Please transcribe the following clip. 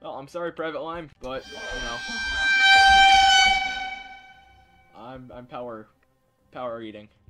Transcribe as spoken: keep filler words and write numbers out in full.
Well, I'm sorry, Private Lime, but you know, I'm I'm power power eating.